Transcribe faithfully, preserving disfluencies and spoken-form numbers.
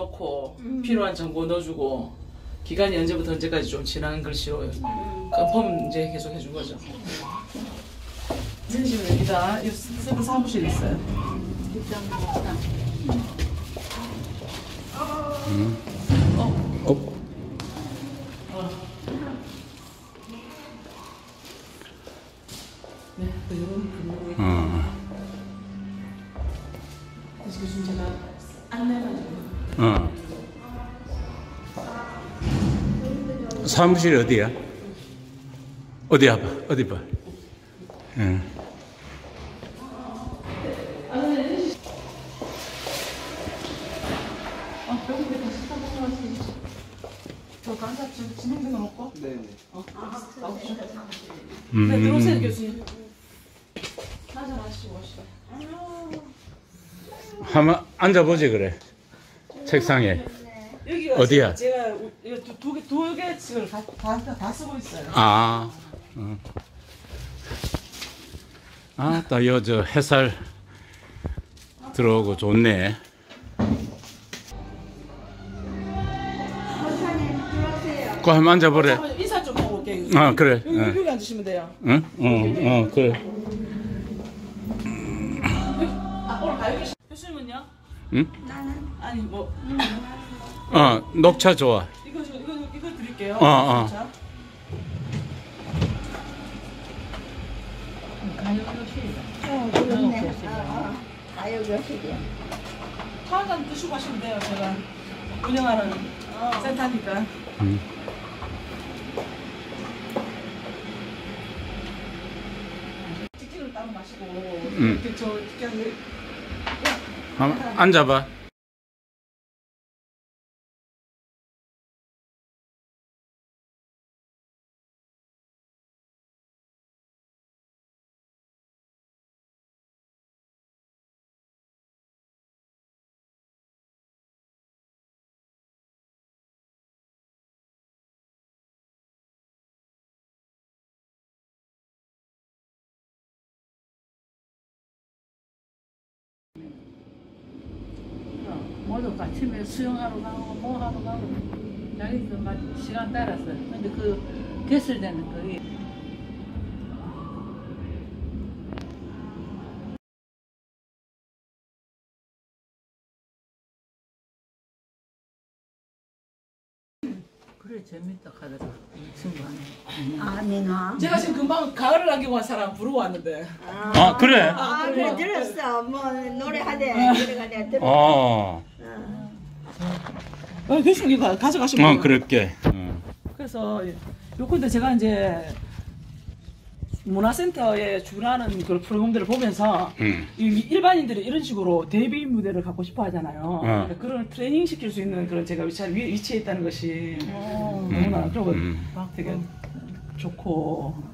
써놓고 음. 필요한 정보 넣어주고 기간이 언제부터 언제까지 좀 지난 글씨로 컨펌 이제 계속 해준 거죠. 이런 식으로 여기다 쓰는 사무실이 있어요. 음. 어. 어. 어. 네, 이런 근무를. 어. 그래서 요즘 제가 안내만 좀. 어. 사무실이 어디야? 어디야 봐. 어디 봐. 응. 어, 여기 다시 한번 하시죠. 저 강사 진행된 거 놓고? 네네. 어, 나오시죠. 음. 네, 들어오세요, 교수님. 한잔 하시고 오시죠. 한번 앉아보지 그래. 책상에. 여기가 어디야? 제가 이거 두, 두 개, 두 개씩을 다, 다, 다 쓰고 있어요. 아. 어. 아, 또 요 저 햇살 들어오고 좋네. 그 한번 앉아보래. 한번 인사 좀 하고 올게요. 아, 그래. 여기, 어. 여기 앉으시면 돼요. 응? 어, 어, 그래. 아, 오늘 가요 교수- 교수님은요? 응? 나는 아니, 뭐. 어, 녹차 좋아. 이거, 이거, 이거, 이거 드릴게요. 어, 어. 자. 어 그렇네. 어, 어. 가요 교실이야. 차 한잔 드시고 가시면 돼요. 제가 운영하는 센터니까. 응. 치킨을 따로 마시고. 응. 이렇게 저, 그냥. 한번 앉아봐. 모두 아침에 수영하러 가고 뭐 하러 가고 자기 그 막 시간 따라서 근데 그 개설되는 거기 그래 재밌다 하더라 이 친구는. 아 민화. 제가 지금 금방 가을을 안기고 간 사람 부르고 왔는데. 아, 그래? 아 그래 들었어. 뭐 노래하대 노래가대 들었어. 어. 어, 교수님 이거 가져가시면 돼요. 어, 그럴게. 어. 그래서 요건데 제가 이제 문화센터에 준하는 그 프로그램들을 보면서 응. 이 일반인들이 이런 식으로 데뷔 무대를 갖고 싶어 하잖아요. 어. 그러니까 그런 트레이닝 시킬 수 있는 그런 제가 위치, 위치에 있다는 것이 어. 너무나 좀 음. 되게 좋고